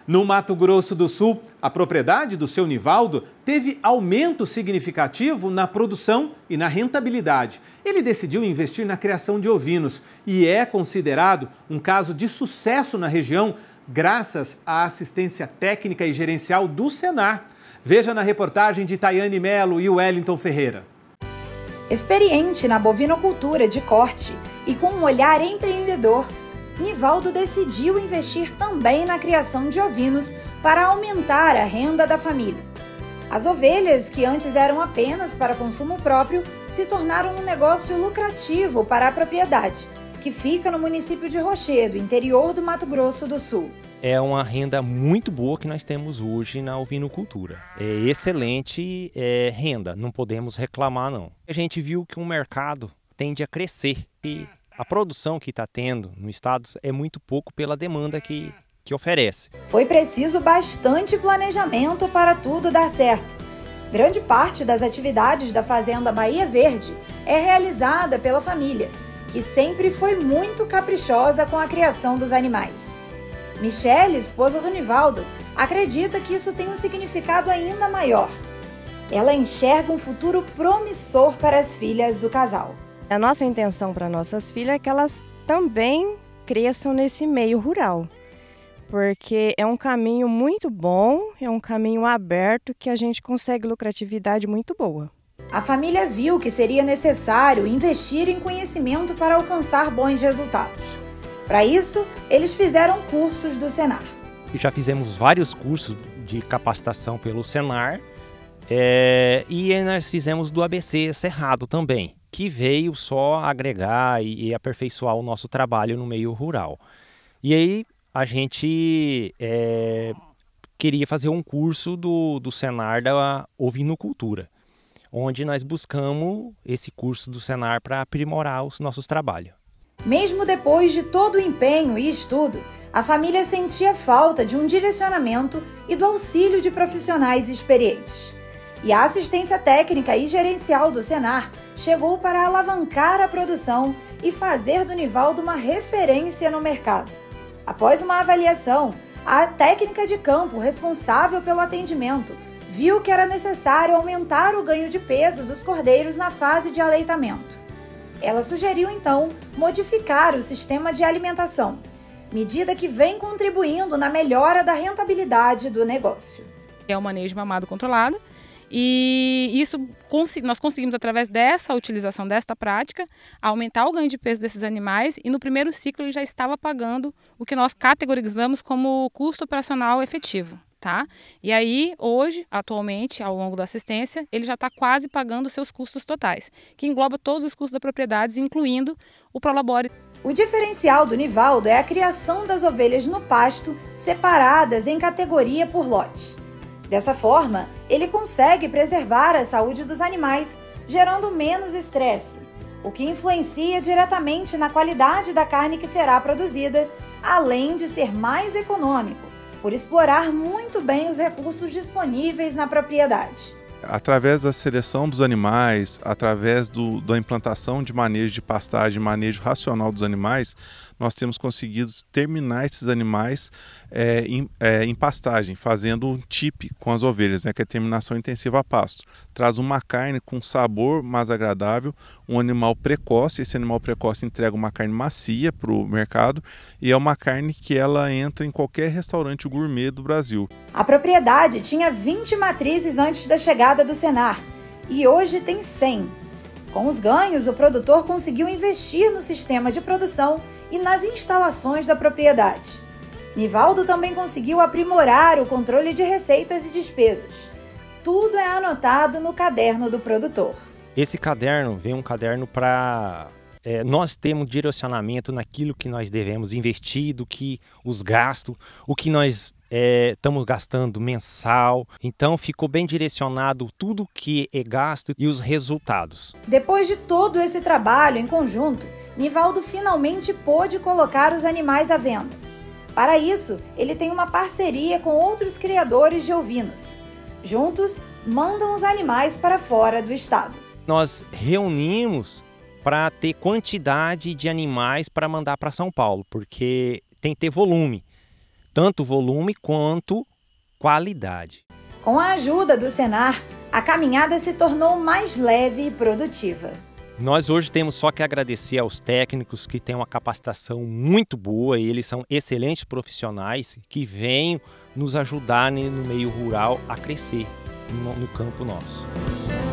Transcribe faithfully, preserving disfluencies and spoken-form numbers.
No Mato Grosso do Sul, a propriedade do seu Nivaldo teve aumento significativo na produção e na rentabilidade. Ele decidiu investir na criação de ovinos e é considerado um caso de sucesso na região, graças à assistência técnica e gerencial do Senar. Veja na reportagem de Tayane Melo e Wellington Ferreira. Experiente na bovinocultura de corte e com um olhar empreendedor, Nivaldo decidiu investir também na criação de ovinos para aumentar a renda da família. As ovelhas, que antes eram apenas para consumo próprio, se tornaram um negócio lucrativo para a propriedade, que fica no município de Rochedo, interior do Mato Grosso do Sul. É uma renda muito boa que nós temos hoje na ovinocultura. É excelente é, renda, não podemos reclamar não. A gente viu que o mercado tende a crescer e a produção que está tendo no estado é muito pouco pela demanda que, que oferece. Foi preciso bastante planejamento para tudo dar certo. Grande parte das atividades da Fazenda Bahia Verde é realizada pela família, que sempre foi muito caprichosa com a criação dos animais. Michele, esposa do Nivaldo, acredita que isso tem um significado ainda maior. Ela enxerga um futuro promissor para as filhas do casal. A nossa intenção para nossas filhas é que elas também cresçam nesse meio rural, porque é um caminho muito bom, é um caminho aberto que a gente consegue lucratividade muito boa. A família viu que seria necessário investir em conhecimento para alcançar bons resultados. Para isso, eles fizeram cursos do Senar. Já fizemos vários cursos de capacitação pelo Senar é, e nós fizemos do A B C Cerrado também, que veio só agregar e, e aperfeiçoar o nosso trabalho no meio rural. E aí a gente é, queria fazer um curso do, do Senar da ovinocultura, onde nós buscamos esse curso do Senar para aprimorar os nossos trabalhos. Mesmo depois de todo o empenho e estudo, a família sentia falta de um direcionamento e do auxílio de profissionais experientes. E a assistência técnica e gerencial do Senar chegou para alavancar a produção e fazer do Nivaldo uma referência no mercado. Após uma avaliação, a técnica de campo responsável pelo atendimento viu que era necessário aumentar o ganho de peso dos cordeiros na fase de aleitamento. Ela sugeriu, então, modificar o sistema de alimentação, medida que vem contribuindo na melhora da rentabilidade do negócio. É o manejo de mamado controlado e isso nós conseguimos, através dessa utilização desta prática, aumentar o ganho de peso desses animais e no primeiro ciclo ele já estava pagando o que nós categorizamos como custo operacional efetivo. Tá? E aí, hoje, atualmente, ao longo da assistência, ele já está quase pagando os seus custos totais, que engloba todos os custos da propriedade, incluindo o Prolabore. O diferencial do Nivaldo é a criação das ovelhas no pasto, separadas em categoria por lote. Dessa forma, ele consegue preservar a saúde dos animais, gerando menos estresse, o que influencia diretamente na qualidade da carne que será produzida, além de ser mais econômico, por explorar muito bem os recursos disponíveis na propriedade. Através da seleção dos animais, através do, da implantação de manejo de pastagem, manejo racional dos animais, nós temos conseguido terminar esses animais é, em, é, em pastagem, fazendo um T I P com as ovelhas, né, que é terminação intensiva a pasto. Traz uma carne com sabor mais agradável, um animal precoce, esse animal precoce entrega uma carne macia para o mercado e é uma carne que ela entra em qualquer restaurante gourmet do Brasil. A propriedade tinha vinte matrizes antes da chegada do Senar e hoje tem cem. Com os ganhos, o produtor conseguiu investir no sistema de produção e nas instalações da propriedade. Nivaldo também conseguiu aprimorar o controle de receitas e despesas. Tudo é anotado no caderno do produtor. Esse caderno vem um caderno para é, nós termos direcionamento naquilo que nós devemos investir, do que os gastos, o que nós É, estamos gastando mensal, então ficou bem direcionado tudo que é gasto e os resultados. Depois de todo esse trabalho em conjunto, Nivaldo finalmente pôde colocar os animais à venda. Para isso, ele tem uma parceria com outros criadores de ovinos. Juntos, mandam os animais para fora do estado. Nós reunimos para ter quantidade de animais para mandar para São Paulo, porque tem que ter volume. tanto volume quanto qualidade. Com a ajuda do Senar, a caminhada se tornou mais leve e produtiva. Nós hoje temos só que agradecer aos técnicos que têm uma capacitação muito boa e eles são excelentes profissionais que vêm nos ajudar no meio rural a crescer no, no campo nosso.